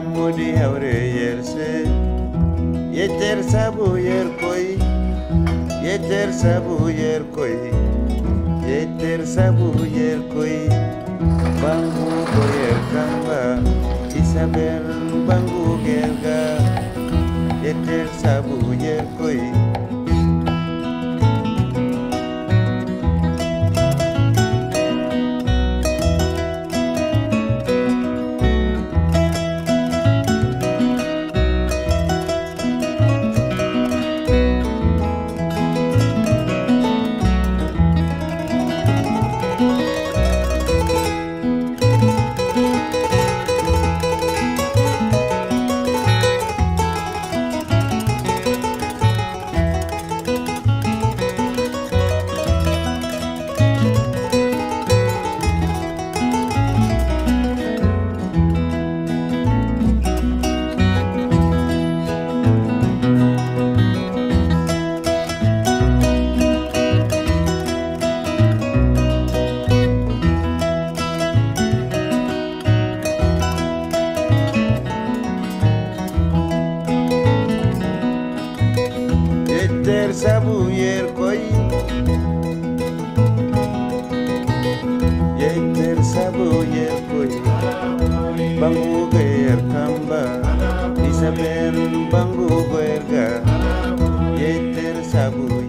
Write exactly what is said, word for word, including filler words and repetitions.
Amudi haure yerse yeter sabu yer koi yeter sabu yer koi yeter sabu yer koi bangu koyer kamba Isabel bangu gerga yeter sabu yer koi Yeter sabu yer koi Yeter sabu yer koi Bangu ger kamba Isabel bangu gerga Yeter sabu